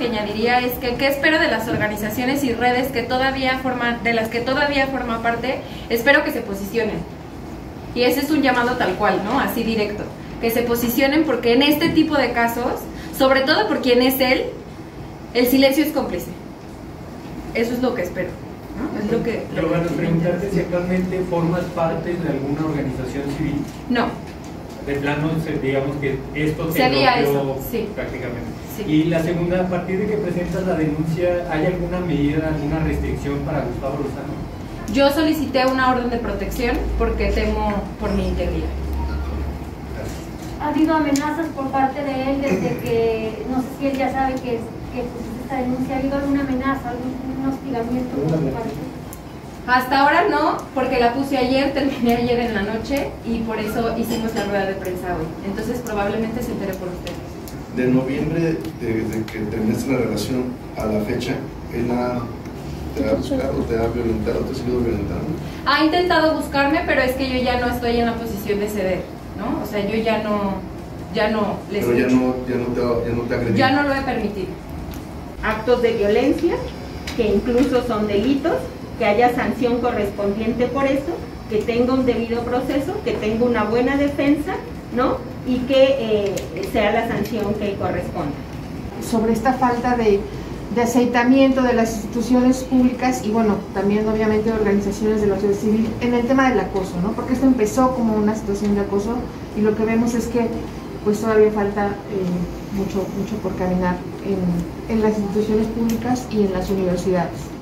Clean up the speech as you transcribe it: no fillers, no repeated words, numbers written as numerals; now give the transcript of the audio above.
que añadiría es que qué espero de las organizaciones y redes que todavía forman, de las que todavía forma parte. Espero que se posicionen. Y ese es un llamado tal cual, ¿no? Así directo. Que se posicionen, porque en este tipo de casos, sobre todo por quien es él, el silencio es cómplice. Eso es lo que espero, ¿no? Es lo que... Pero bueno, preguntarte si actualmente formas parte de alguna organización civil. No. De plano, digamos que esto te Sería bloqueó eso, sí. prácticamente. Sí. Y la segunda, a partir de que presentas la denuncia, ¿hay alguna medida, alguna restricción para Gustavo Lozano? Yo solicité una orden de protección porque temo por mi integridad. ¿Ha habido amenazas por parte de él desde que, no sé si él ya sabe que pusiste esta denuncia? ¿Ha habido alguna amenaza, algún hostigamiento por su parte? Hasta ahora no, porque la puse ayer, terminé ayer en la noche y por eso hicimos la rueda de prensa hoy. Entonces probablemente se entere por ustedes. De noviembre, desde que terminaste la relación a la fecha, ¿él te ha buscado, te ha violentado, te ha seguido violentando? Ha intentado buscarme, pero es que yo ya no estoy en la posición de ceder, ¿no? O sea, yo ya no les pero ya no te agredió. Ya no lo he permitido. Actos de violencia, que incluso son delitos, que haya sanción correspondiente por eso, que tenga un debido proceso, que tenga una buena defensa, ¿no? Y que sea la sanción que corresponda. Sobre esta falta de aceitamiento de las instituciones públicas y bueno, también obviamente de organizaciones de la sociedad civil en el tema del acoso, ¿no? Porque esto empezó como una situación de acoso y lo que vemos es que pues todavía falta mucho por caminar en las instituciones públicas y en las universidades.